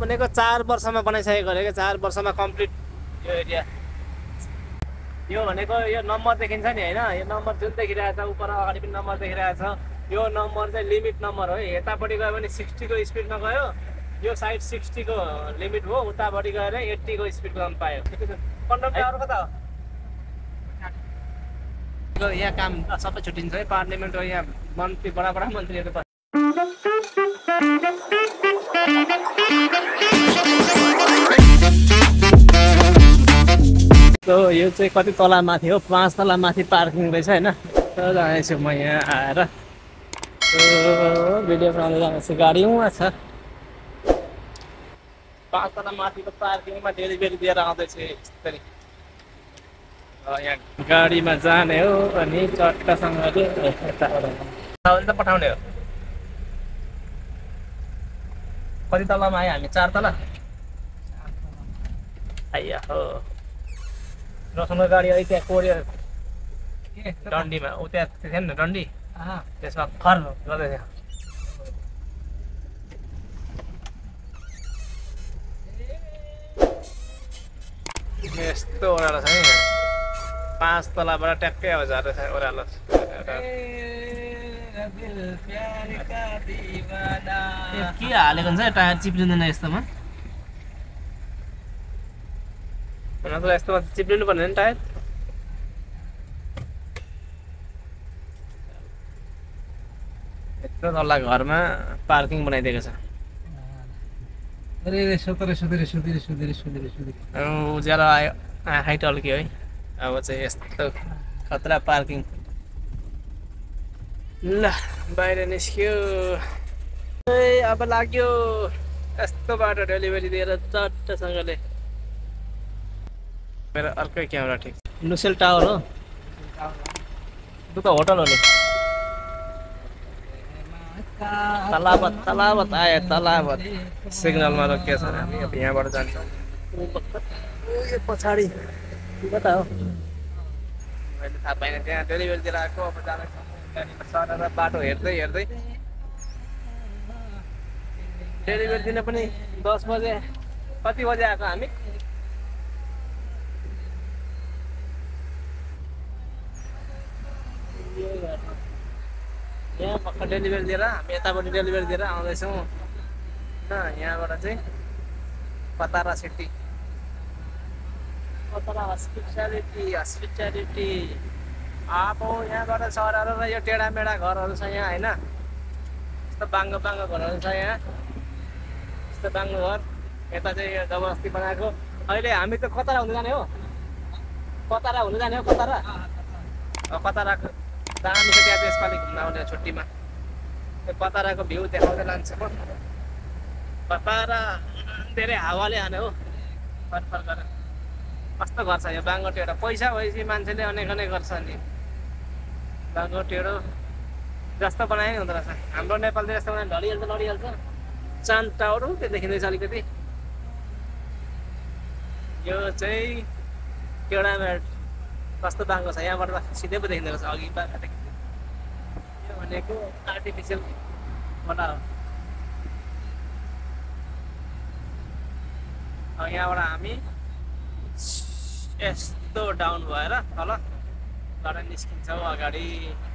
भनेको 4 वर्षमा बनाइसकेको अरे क्या, 4 वर्षमा कम्प्लिट यो एरिया। यो भनेको यो नम्बर देखिन्छ नि होइन, यो नम्बर जुन देखिरहेछ उपर अगाडि पनि नम्बर देखिरहेछ, यो नम्बर चाहिँ लिमिट नम्बर हो। यतापट्टि गयो भने 60 को स्पिडमा गयो, यो साइड 60 को लिमिट हो, उतापट्टि गएर 80 को स्पिड गर्न पायो। कन्डम टावर कता हो? यहाँ काम सबै छुट्टिन्छ है, पार्लियामेन्ट हो, यहाँ मन्त्री बडा मन्त्रीहरू बस्छ। यो चाहिँ कति तला माथि हो, 5 तला माथि पार्किङ रहेछ होइन। जानेछु म यहाँ आएर भिडियो बनाउँदै जानेछु। गाडी उहाँ छ, 5 तला माथिको पार्किङमा डेलिभरी दिएर आउँदैछु। यसरी यहाँ गाडीमा जाने हो अनि चट्टासँगले यताबाट पठाउने हो। कति तलामा आयो हामी? 4 तला आइया हो। रसँग गाडी अहिले त्यहाँ कोरियर डन्डीमा ऊ त्यहाँ थियो नि डन्डी, त्यसमा खर गर्दै थियो। यस्तो ओह्रालो छ नि, 5 तलाबाट ट्याक्कै आवाज आएको छ ओह्रालो। के हालेको हुन्छ टायर चिप्लिँदैन यस्तोमा? नत्र यस्तोमा चिप्लिनु पर्ने नि टायर। यत्रो तल्ला घरमा पार्किङ बनाइदिएको छ। उज्यालो आयो, आँखै टल्क्यो है। अब चाहिँ यस्तो खतरा पार्किङ। ल बाहिर निस्क्यो, अब लाग्यो यस्तो बाटो डेलिभरी दिएर चट्टसँगले। मेरो अर्कै क्यामेरा ठिक। लुसेल टावर हो, दुःख होटल हो नि। तलाबत आयो, तलाबत सिग्नलमा रोकिएको छ। हामी अब यहाँबाट जान्छौँ। यो पछाडि कता हो मैले थाहा पाइनँ। त्यहाँ डेलिभरी दिएर आएको, अब जाँदैछौँ गाडीमा सरेर बाटो हेर्दै हेर्दै। डेलिभरी दिन पनि 10 बजे, कति बजे आएको हामी? यहाँ भर्खर डेलिभरी दिएर हामी यतापट्टि डेलिभरी दिएर आउँदैछौँ होइन। यहाँबाट चाहिँ पतारा सिटी, पतारा हस्पिटालिटी। अब यहाँबाट सरेर र यो टेढा मेढा घरहरू छ यहाँ होइन। यस्तो बाङ्गो घरहरू छ यहाँ, यस्तो बाङ्गो घर। यता चाहिँ यो जबरजस्ती बनाएको। अहिले हामी त कतारा हुनु जाने हो, कतारा हुनु जाने हो। कताराको दामी छ त्यहाँ, त्यसपालि घुम्न आउने छुट्टीमा। त्यो कताराको भ्यू देखाउँदै लान्छ म। कतारा धेरै हावाले हाने हो, फरफर गरेर। कस्तो घर छ यो बाङ्गो टेढो। पैसा भएपछि मान्छेले अनेक गर्छ नि। बाङ्गो टेढो जस्तो बनाए नि हुँदो रहेछ। हाम्रो नेपालतिर यस्तो बनाए लडिहाल्छ। चाँद टावर हो त्यो देखिँदैछ अलिकति। यो चाहिँ टेढामेढ कस्तो बाङ्गो छ, यहाँबाट त सिधै पो देखिँदो रहेछ। अघि बाटो देखिँदैन। यो भनेको आर्टिफिसियल बना हो। यहाँबाट हामी यस्तो डाउन भएर तल निस्किन्छौँ अगाडि।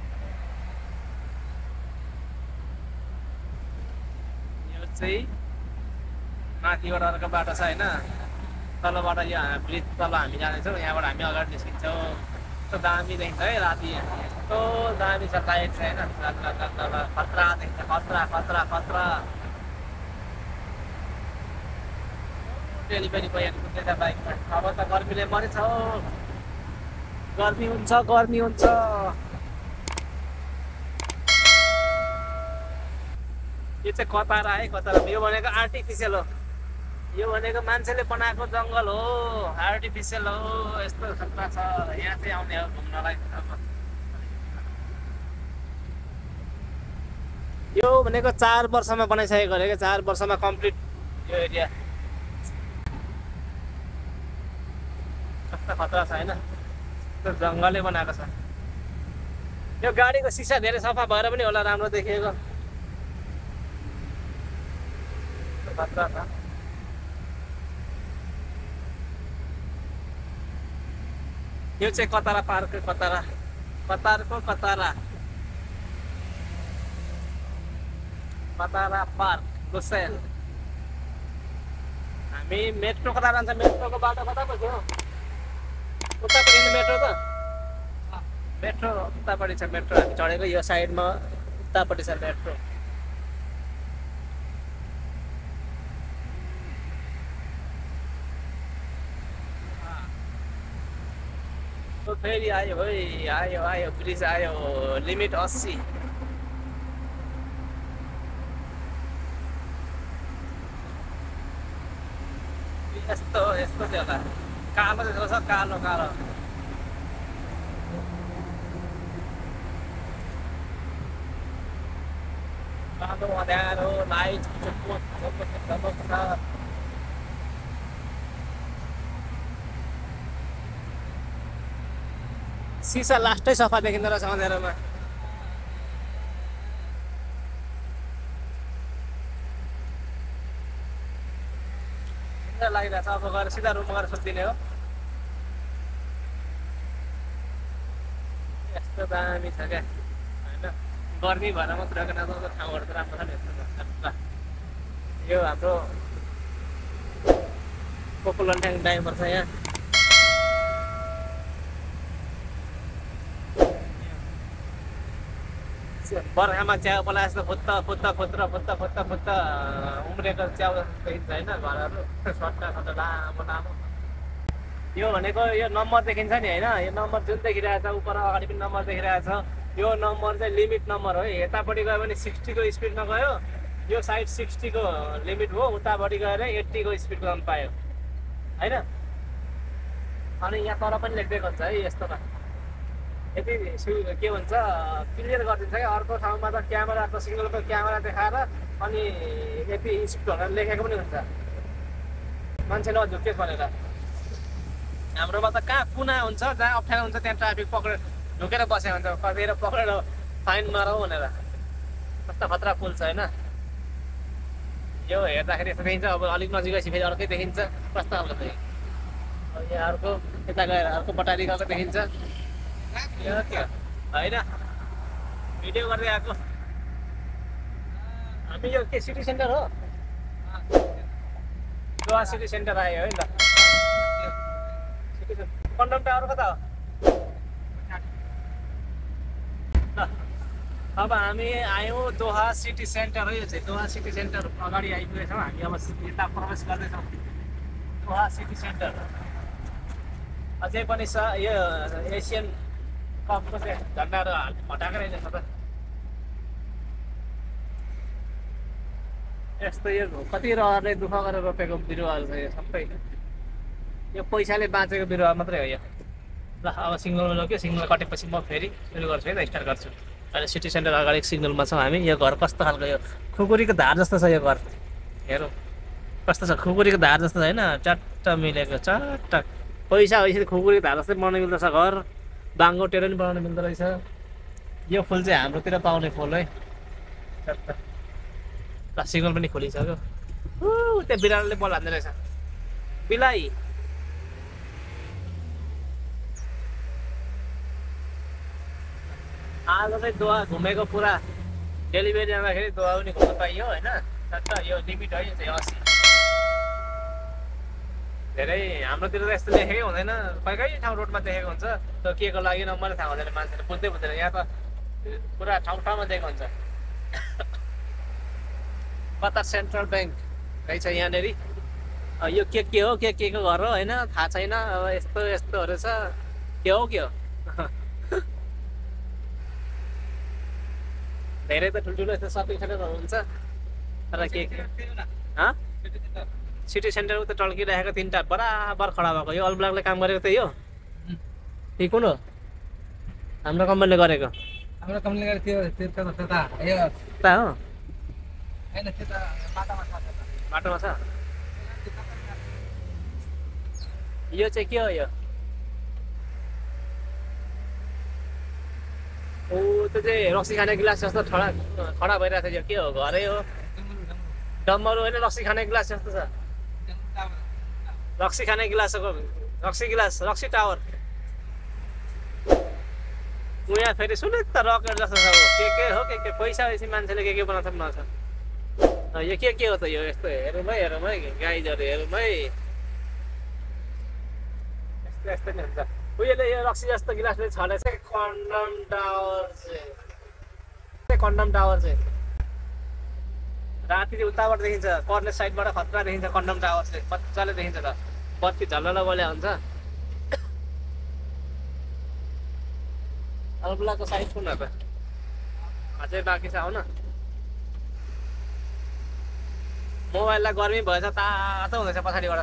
यो चाहिँ माथिबाट अर्को बाटो छ होइन। तलबाट यो ब्रिज तल हामी जानेछौँ। यहाँबाट हामी अगाडि निस्किन्छौँ। यस्तो दामी देखिन्छ है राति। यस्तो दामी छ लाइट चाहिँ होइन। खतरा देखिन्छ, खतरा। डेलिभरी बोयहरू कुद्दैछ बाइकमा। अब त गर्मीले मरेछ हौ, गर्मी हुन्छ। यो चाहिँ कतारा है, कतारा। यो भनेको आर्टिफिसियल हो, यो भनेको मान्छेले बनाएको जङ्गल हो, आर्टिफिसियल हो। यस्तो खतरा छ। यहाँ चाहिँ आउने हो घुम्नलाई। यो भनेको 4 वर्षमा बनाइसकेको अरे क्या, 4 वर्षमा कम्प्लिट यो एरिया। कस्तो खतरा छ होइन, त्यो जङ्गलले बनाएको छ। यो गाडीको सिसा धेरै सफा भएर पनि होला राम्रो देखिएको। खतरा छ। यो चाहिँ कतारा पार्क कतारा कतारको कतारा कतारा पार्क लोसेल हामी मेट्रो कता जान्छ मेट्रोको बाटो कता पो थियो उतापट्टि मेट्रो त मेट्रो उतापट्टि छ मेट्रो हामी चढेको यो साइडमा उतापट्टि छ मेट्रो फेरि आयो है आयो आयो ब्रिज आयो लिमिट 80 यस्तो यस्तो थियो होला कालो जस्तो छ कालो कालो कालो अँध्यारो लाइट चमक छ सिसा लास्टै सफा देखिँदो रहेछ अँध्यारोमा लागिरहेछ अब गएर सिधा रुममा गएर सुत्दिने हो यस्तो दामी छ क्या होइन गर्मी भएर मात्र नजाउँदो ठाउँहरू त राम्रो छ नि यस्तो यो हाम्रो पोपुलन्ट्याङ ड्राइभर छ यहाँ बर्खामा च्याउ पला जस्तो फुत्त फुत्त फुत्र फुत्त फुत्त फुत्त उम्रेको च्याउ जस्तो देखिन्छ होइन घरहरू सट्टा सट्टा लामो लामो यो भनेको यो नम्बर देखिन्छ नि होइन यो नम्बर जुन देखिरहेछ उपर अगाडि पनि नम्बर देखिरहेछ यो नम्बर चाहिँ लिमिट नम्बर हो यतापट्टि गयो भने 60 को स्पिडमा गयो यो साइड 60 को लिमिट हो उतापट्टि गएर 80 को स्पिड गर्न पायो होइन अनि यहाँ तर पनि लेखिदिएको हुन्छ है यस्तोमा यति के भन्छ क्लियर गरिदिन्छ क्या अर्को ठाउँमा त क्यामेराको सिग्नलको क्यामेरा देखाएर अनि यति स्पिड भनेर लेखेको पनि हुन्छ मान्छे नझुक्योस् भनेर हाम्रोमा त कहाँ कुना हुन्छ जहाँ अप्ठ्यारो हुन्छ त्यहाँ ट्राफिक पक्रेर झुकेर बस्यो हुन्छ कतिखेर पक्रेर फाइन मारौँ भनेर कस्तो खतरा पुल छ होइन यो हेर्दाखेरि यस्तो देखिन्छ अब अलिक नजिक गएपछि फेरि अर्कै देखिन्छ कस्तो खालको देखिन्छ यहाँ अर्को यता गएर अर्को बटाली गएको देखिन्छ यो के होइन भिडियो गर्दै आएको हामी यो के सिटी सेन्टर हो गोवा सिटी सेन्टर आयो है त कन्डम टावर कता हो अब हामी आयौँ दोहा सिटी सेन्टर हो यो चाहिँ दोहा सिटी सेन्टर अगाडि आइपुगेछौँ हामी अब यता प्रवेश गर्दैछौँ दोहा सिटी सेन्टर अझै पनि छ यो एसियन कपको चाहिँ झन्डाहरू हटाएको रहेछ त यस्तो यो कति रहरले दुःख गरेर रोपेको बिरुवाहरू छ यो सबै यो पैसाले बाँचेको बिरुवा मात्रै हो यो ल अब सिग्नलमा लग्यो सिग्नल कटेपछि म फेरि सुरु गर्छु है त स्टार्ट गर्छु अहिले सिटी सेन्टर अगाडि सिग्नलमा छौँ हामी यो घर कस्तो खालको यो खुकुरीको धार जस्तो छ यो घर हेरौँ कस्तो छ खुकुरीको धार जस्तो छ होइन चट्ट मिलेको चट्ट पैसा भएपछि खुकुरीको धार जस्तै बनाउनु मिल्दो छ घर बाङ्गो टेरो पनि बनाउनु मिल्दो रहेछ यो फुल चाहिँ हाम्रोतिर पाउने फुल है चट्ट ल सिग्नल पनि खोलिसक्यो त्यहाँ बिरालोले बल हान्दै रहेछ बिलाई आज चाहिँ दोहा घुमेको पुरा डेलिभरी आउँदाखेरि दोहा पनि घुम्नु पाइयो होइन यो लिमिट है यो चाहिँ 80 धेरै हाम्रोतिर त यस्तो देखेकै हुँदैन कहीँ ठाउँ रोडमा देखेको हुन्छ त्यो के को लागि नम्बर थाहा हुँदैन मान्छेले बुझ्दै बुझ्दैन यहाँ त पुरा ठाउँ ठाउँमा दिएको हुन्छ कतार सेन्ट्रल ब्याङ्क रहेछ यहाँनिर यो के हो के को घर हो होइन थाहा छैन अब यस्तो यस्तोहरू छ के हो धेरै त ठुल्ठुलो यस्तो सपिङ सेन्टरहरू हुन्छ तर के सिटी सेन्टर उता टल्किरहेको 3टा बराबर खडा भएको यो अलब्लाकले काम गरेको त्यही हो त्यही कुन हो हाम्रो कम्पनीले गरेको हाम्रो कम्पनीले गरेको थियो त्यता हो हैन त्यता बाटोमा छ यो चाहिँ के हो यो ओ त्यो चाहिँ रक्सी खाने गिलास जस्तो खडा भइरहेको छ यो के हो घरै हो डम्बरू होइन रक्सी खाने गिलास जस्तो छ रक्सी खाने गिलासको रक्सी टावर उहाँ फेरि सुनित रकेट जस्तो छ के हो के पैसा बेसी मान्छेले के बनाउँछ बनाउँछ यो के हो त यो यस्तो हेरौँ है गाइजहरू हेरौँ है यस्तो यस्तो नि हुन्छ उयोले यो रक्सी जस्तो गिलासले छलेछ कन्डम टावर चाहिँ राति चाहिँ उताबाट देखिन्छ कर्ने साइडबाट खतरा देखिन्छ कन्डम टावर चाहिँ मजाले देखिन्छ त बत्ती झल्ल बल्या हुन्छ अल्बुलाको साइड कुन हो त अझै बाँकी छ आउन मोबाइललाई गर्मी भएछ तातो हुँदैछ पछाडिबाट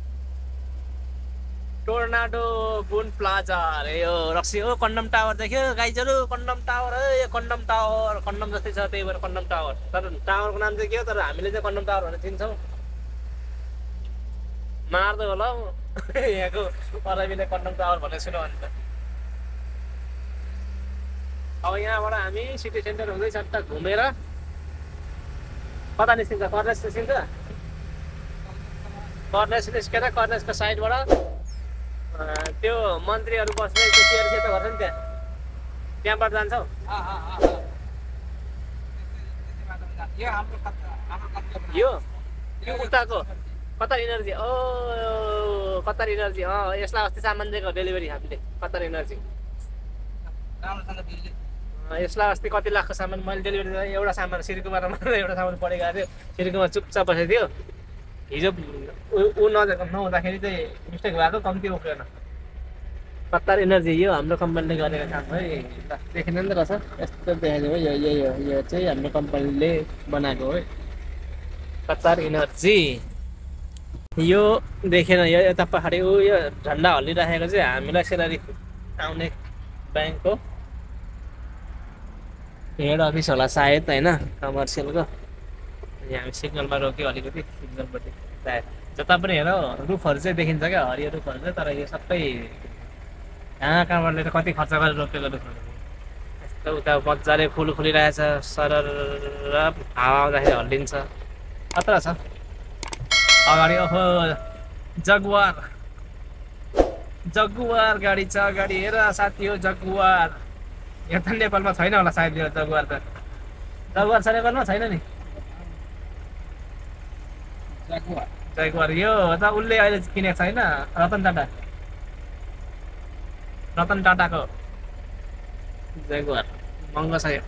टोर्नाडो बुन प्लाजा अरे यो रक्सी हो कन्डम टावर देख्यो गाइजहरू कन्डम टावर है यो कन्डम जस्तै छ त्यही भएर कन्डम टावर तर टावरको नाम चाहिँ के हो तर हामीले चाहिँ कन्डम टावर भनेर चिन्छौँ मार्दो होला हौ यहाँको अरबीले कन्डम टावर भनेर सुन्यो भने त अब यहाँबाट हामी सिटी सेन्टर हुँदै सट्टा घुमेर कता निस्किन्छ कर्नेस निस्किन्छ कर्नेस निस्केर कर्नेसको साइडबाट त्यो मन्त्रीहरू बस्ने त्यो चेयर सेतो गर्छ नि त्यहाँबाट जान्छौ यो उताको कतार इनर्जी कतार इनर्जी यसलाई अस्ति सामान दिएको डेलिभरी हामीले कतार इनर्जी यसलाई अस्ति कति लाखको सामान मैले डेलिभरी गरेँ एउटा सामान सिरकुमारमा मात्र एउटा सामान पढेको थियो सिरकुमार चुपचाप बसेको थियो हिजो ऊ नहुँदाखेरि चाहिँ मिस्टेक भएको कम्ती उफ्रेन कतार इनर्जी यो हाम्रो कम्पनीले गरेको काम है देखिँदैन नि त रहेछ यस्तो देखाएको हो यो चाहिँ हाम्रो कम्पनीले बनाएको है कतार इनर्जी यो देखेन यो यता पछाडि ऊ यो झन्डा हल्लिराखेको चाहिँ हामीलाई सेलरी आउने ब्याङ्कको हेड अफिस होला सायद होइन कमर्सियलको यहाँ हामी सिग्नलमा रोक्यो अलिकति सिग्नलपट्टि सायद जता पनि हेर रुखहरू चाहिँ देखिन्छ क्या हरियो रुखहरू चाहिँ तर यो सबै कहाँबाट कति खर्च गरेर रोपेको रुखहरू यस्तो उता मजाले फुल फुलिरहेछ सरर हावा आउँदाखेरि हल्लिन्छ खतरा छ अगाडि ओहो जगुवार गाडी छ अगाडि हेर साथी हो जगुवार यहाँ त नेपालमा छैन होला सायद यो जगुवार छ नेपालमा छैन नि जगुवार यो त उसले अहिले किनेको छैन रतन टाटाको जगुवार महँगो छ यो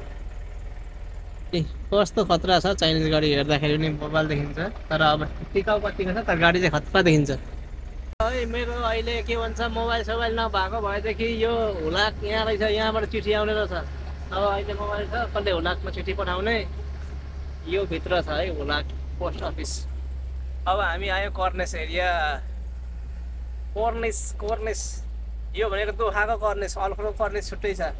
कस्तो खतरा छ चाइनिज गाडी हेर्दाखेरि पनि मोबाइल देखिन्छ तर अब टिकाउ कतिको छ तर गाडी चाहिँ खतरा देखिन्छ है मेरो अहिले के भन्छ मोबाइल सोबाइल नभएको भएदेखि यो हुलाक यहाँ रहेछ यहाँबाट चिठी आउने रहेछ अब अहिले मोबाइल छ कसले हुलाकमा चिठी पठाउने यो भित्र छ है हुलाक पोस्ट अफिस अब हामी आयो कर्नेस एरिया कर्नेस यो भनेको दोखाको कर्नेस अल्फको कर्नेस छुट्टै छ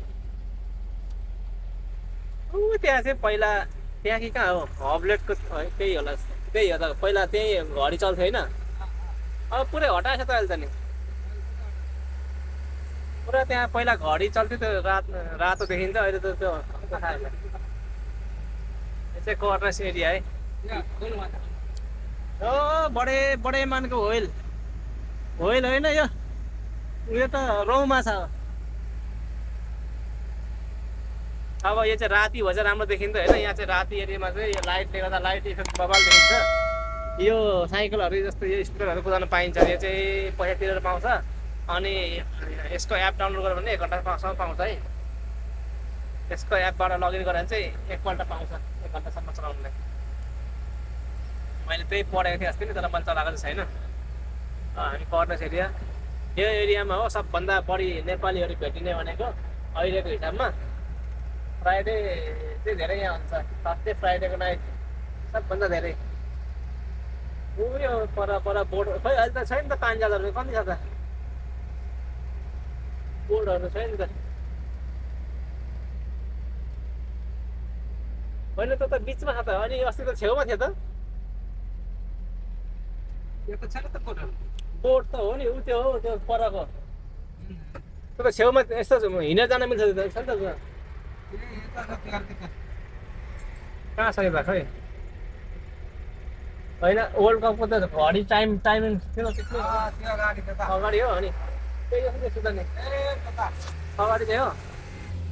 त्यहाँ चाहिँ पहिला त्यहाँ कि कहाँ हो हबलेटको त्यही होला त्यही हो त पहिला त्यही घडी चल्थ्यो होइन अब पुरै हटाएछ त अहिले त नि पुरा त्यहाँ पहिला घडी चल्थ्यो त्यो रातो देखिन्छ अहिले त त्यो थाहा छैन यो चाहिँ कर्नेस एरिया है बडे मानको होइल होइन यो उयो त रौमा छ अब यो चाहिँ राति भएछ राम्रो देखिन्छ होइन यहाँ चाहिँ राति एरियामा चाहिँ यो लाइटले गर्दा लाइट इफेक्ट बबाल देखिन्छ यो साइकलहरू जस्तो यो स्कुटरहरू कुदाउन पाइन्छ यो चाहिँ पैसा तिरेर पाउँछ अनि यसको एप डाउनलोड गर्यो भने 1 घन्टासम्म पाउँछ है यसको एपबाट लगइन गरेर चाहिँ एकपल्ट पाउँछ 1 घन्टासम्म चलाउनुलाई मैले त्यही पढेको थिएँ अस्ति नि तर मैले चलाएको चाहिँ छैन हामी कर्नेस एरिया यो एरियामा हो सबभन्दा बढी नेपालीहरू भेटिने भनेको अहिलेको हिसाबमा फ्राइडे चाहिँ धेरै यहाँ हुन्छ थर्सडे फ्राइडेको नाइट सबभन्दा धेरै उयो पर बोर्ड खै अहिले त छैन त पान्जालहरू कति छ त बोर्डहरू छैन त होइन त बिचमा छ त अनि अस्ति त छेउमा थियो त यो त छैन त बोर्ड त हो नि उ त्यो हो त्यो परको त्यो त छेउमा यस्तो हिँडेर जान मिल्छ नि त कहाँ छ यो खै होइन वर्ल्ड कपको त घडी टाइमिङ थियो अगाडि हो अनि त्यही हो नि अगाडि चाहिँ हो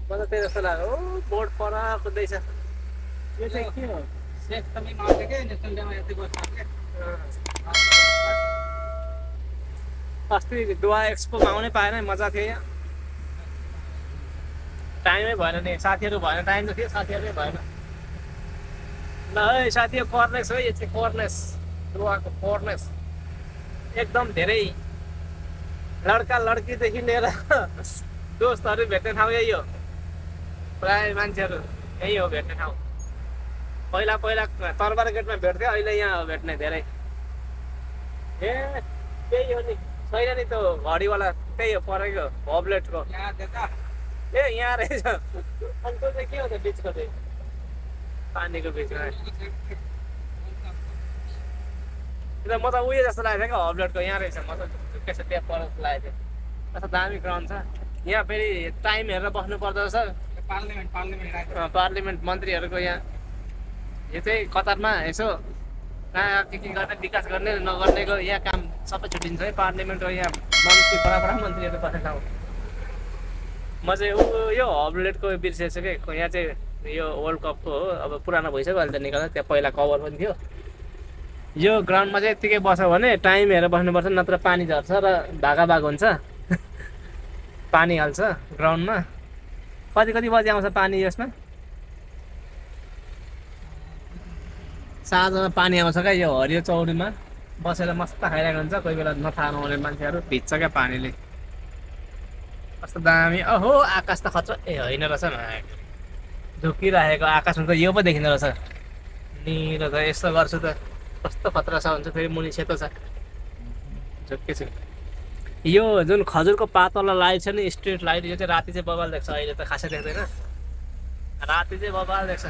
मलाई त्यही जस्तो लाग्यो ओ बोर्ड पर कुद्दैछ यो चाहिँ के हो सेफ तपाईँ माउथे के नेसनल डेमा यति बस्नु के अस्ति दुवा एक्सपोमा आउनै पाएन मजा थियो यहाँ टाइमै भएन नि साथीहरू भएन टाइम त थियो साथीहरूकै भएन ल है साथी कर्नेस है यो चाहिँ कर्नेस दुवाको कर्नेस एकदम धेरै लड्का लड्कीदेखि लिएर दोस्तहरू भेट्ने ठाउँ यही हो प्राय मान्छेहरू यही हो भेट्ने ठाउँ पहिला तरबार गेटमा भेट्थ्यो अहिले यहाँ हो भेट्ने धेरै ए त्यही हो नि छैन नि त्यो घडीवाला त्यही हो परेको हबलेटको यहाँ देख्दा ए यहाँ रहेछ अनि त्यो चाहिँ के हो त बिचको चाहिँ पानीको बिचमा म त उयो जस्तो लागेको थियो क्या हबलेटको यहाँ रहेछ म त झुक्केछ त्यहाँ पर जस्तो लागेको थियो कस्तो दामी ग्राउन्ड छ यहाँ फेरि टाइम हेरेर बस्नु पर्दो रहेछ पार्लिमेन्ट मन्त्रीहरूको यहाँ यो चाहिँ कतारमा यसो कहाँ के गर्ने विकास गर्ने नगर्नेको यहाँ काम सबै छुट्टिन्छ है पार्लिमेन्टको यहाँ मन्त्री बडा मन्त्रीहरू बस्ने ठाउँ म चाहिँ यो हबलेटको बिर्सेछु कि यहाँ चाहिँ यो वर्ल्ड कपको हो अब पुरानो भइसक्यो अहिले त निकाल्दा त्यहाँ पहिला कभर पनि थियो यो ग्राउन्डमा चाहिँ यत्तिकै बस्यो भने टाइम हेरेर बस्नुपर्छ नत्र पानी झर्छ र भाग हुन्छ पानी हाल्छ ग्राउन्डमा कति बजी आउँछ पानी यसमा साँझमा पानी आउँछ क्या यो हरियो चौरीमा बसेर मस्त खाइरहेको हुन्छ कोही बेला नथाहा नहुने मान्छेहरू भिज्छ क्या पानीले कस्तो दामी अहो आकाश त खतरा ए होइन रहेछ झुकिरहेको आकाशमा त यो पो देखिँदो रहेछ निलो त यस्तो गर्छु त कस्तो खतरा छ हुन्छ फेरि मुनि सेतो छ झुक्केछु यो जुन खजुरको पातवाला लाइट छ नि स्ट्रिट लाइट यो चाहिँ राति चाहिँ बबाल देख्छ अहिले त खासै देख्दैन राति चाहिँ बबाल देख्छ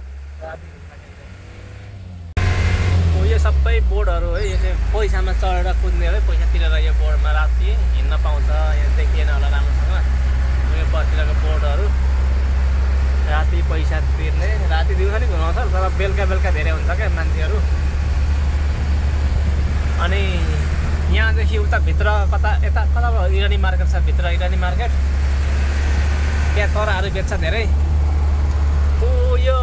यो सबै बोर्डहरू है यो चाहिँ पैसामा चढेर कुद्ने है पैसा तिरेर यो बोर्डमा राति हिँड्न पाउँछ यहाँ देखिएन होला राम्रोसँग यो बसतिरको बोर्डहरू राति पैसा तिर्ने राति दिउँसो नि घुमाउँछ तर बेलुका धेरै हुन्छ क्या मान्छेहरू अनि यहाँदेखि उता भित्र कता इरानी मार्केट छ भित्र इरानी मार्केट त्यहाँ चराहरू बेच्छ धेरै यो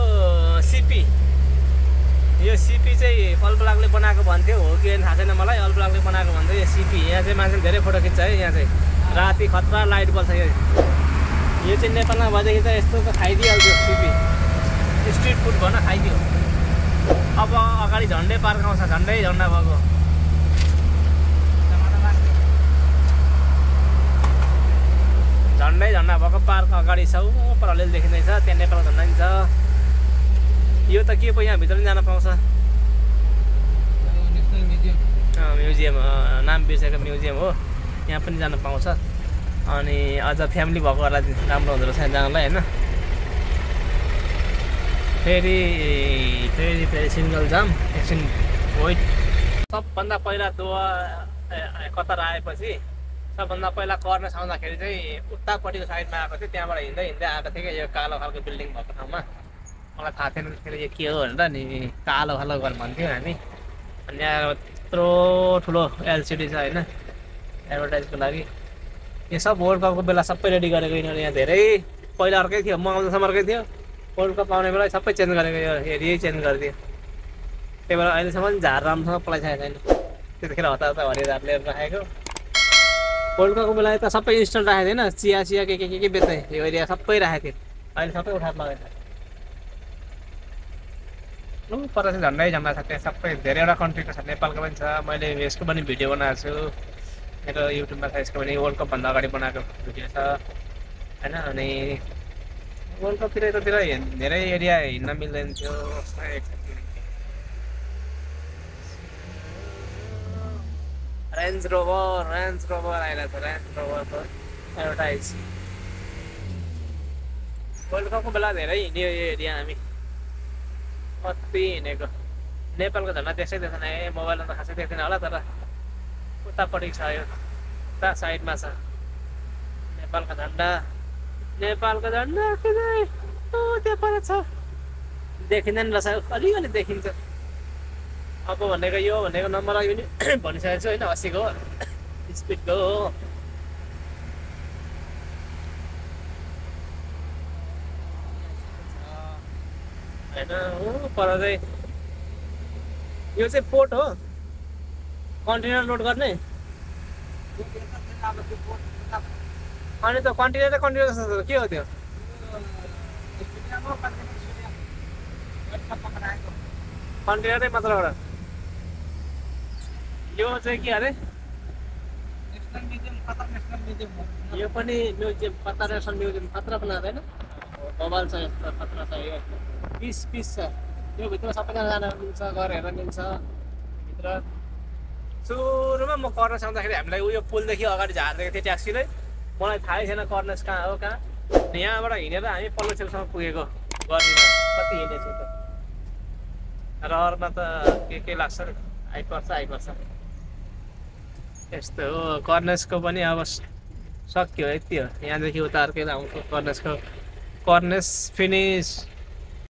सिपी चाहिँ अल्बलागले बनाएको भन्थ्यो हो कि थाहा छैन मलाई अल्बलागले बनाएको भन्थ्यो यो सिपी यहाँ चाहिँ मान्छेले धेरै फोटो खिच्छ है यहाँ चाहिँ राति खतरा लाइट बल्छ यो चाहिँ नेपालमा भएदेखि त यस्तो त खाइदिइहाल्थ्यो सिपी स्ट्रिट फुड भन खाइदियो अब अगाडि झन्डै पार्क आउँछ झन्डै झन्डा भएको झन्डा भएको पार्क अगाडि छ पर अलिअलि देखिँदैछ त्यहाँ नेपालको झन्डा नि छ यो त के पो यहाँ भित्र पनि जान पाउँछ म्युजियम नाम बिर्सेको म्युजियम हो यहाँ पनि जान पाउँछ अनि अझ फ्यामिली भएकोहरूलाई राम्रो हुँदो रहेछ जानलाई होइन फेरि सिङ्गल जाम एकछिन वेट सबभन्दा पहिला दुवा कतार आएपछि सबभन्दा पहिला कर्नेस आउँदाखेरि चाहिँ उतापट्टिको साइडमा आएको थियो त्यहाँबाट हिँड्दै आएको थियो क्या यो कालो खालको बिल्डिङ भएको ठाउँमा मलाई थाहा थिएन फेरि यो के हो भनेर नि कालो खालो घर भन्थ्यौँ हामी अनि यहाँ यत्रो ठुलो एलसिडी छ होइन एडभर्टाइजको लागि यो सब वर्ल्ड कपको बेला सबै रेडी गरेको यिनीहरू यहाँ धेरै पहिला अर्कै थियो म आउँदासम्म अर्कै थियो वर्ल्ड कप आउने बेला सबै चेन्ज गरेको यो एरियै चेन्ज गरिदियो त्यही भएर अहिलेसम्म झार राम्रोसँग पलाइसकेको छैन त्यतिखेर हतार हरियो झार लिएर राखेको वर्ल्ड कपको बेला त सबै इन्स्टल राखेको थिएन चिया के बेच्ने यो एरिया सबै राखेको थियो अहिले सबै उठाएर लगाएको पर चाहिँ झन्डै झन्डा छ त्यहाँ सबै धेरैवटा कन्ट्रीको छ नेपालको पनि छ मैले यसको पनि भिडियो बनाएको छु मेरो युट्युबमा छ यसको पनि वर्ल्ड कपभन्दा अगाडि बनाएको भिडियो छ होइन अनि वर्ल्ड कपतिर यतातिर धेरै एरिया हिँड्न मिल्दैन थियो रेन्ज रोभर आइरहेको छ रेन्ज रोभरको एडभर्टाइज वर्ल्ड कपको बेला धेरै हिँड्यो यो एरिया हामी कति हिँडेको नेपालको झन्डा देख्छै देख्दैन ए मोबाइलमा त खासै देख्दैन होला तर उतापट्टि छ यो उता साइडमा छ नेपालको झन्डा त्यहाँ पर छ देखिँदैन रहेछ अलिअलि देखिन्छ अब भनेको यो भनेको नम्बर अघि पनि भनिसकेको छु होइन 80 को स्पिडको हो पर चाहिँ यो चाहिँ पोर्ट हो कन्टेनर लोड गर्ने अनि त कन्टेनर जस्तो के हो त्यो कन्टेनरै मात्र एउटा यो चाहिँ के अरे यो पनि म्युजियम खतरा नेसनल म्युजियम खतरा बनाएको होइन बबाल छ यस्तो खतरा छ यो पिस छ यो भित्र सबैजना जान मिल्छ घर हेर्न मिल्छ भित्र सुरुमा म कर्नस आउँदाखेरि हामीलाई उयो पुलदेखि अगाडि झार्दै थिएँ ट्याक्सीले मलाई थाहै थिएन कर्नस कहाँ हो कहाँ यहाँबाट हिँडेर हामी पल्लो छेउसम्म पुगेको गर्मीमा कति हिँडेछु त रहरमा त के लाग्छ आइपर्छ यस्तो हो कर्नसको पनि अब सक्यो यति हो यहाँदेखि उता अर्कै आउँछ कर्नस फिनिस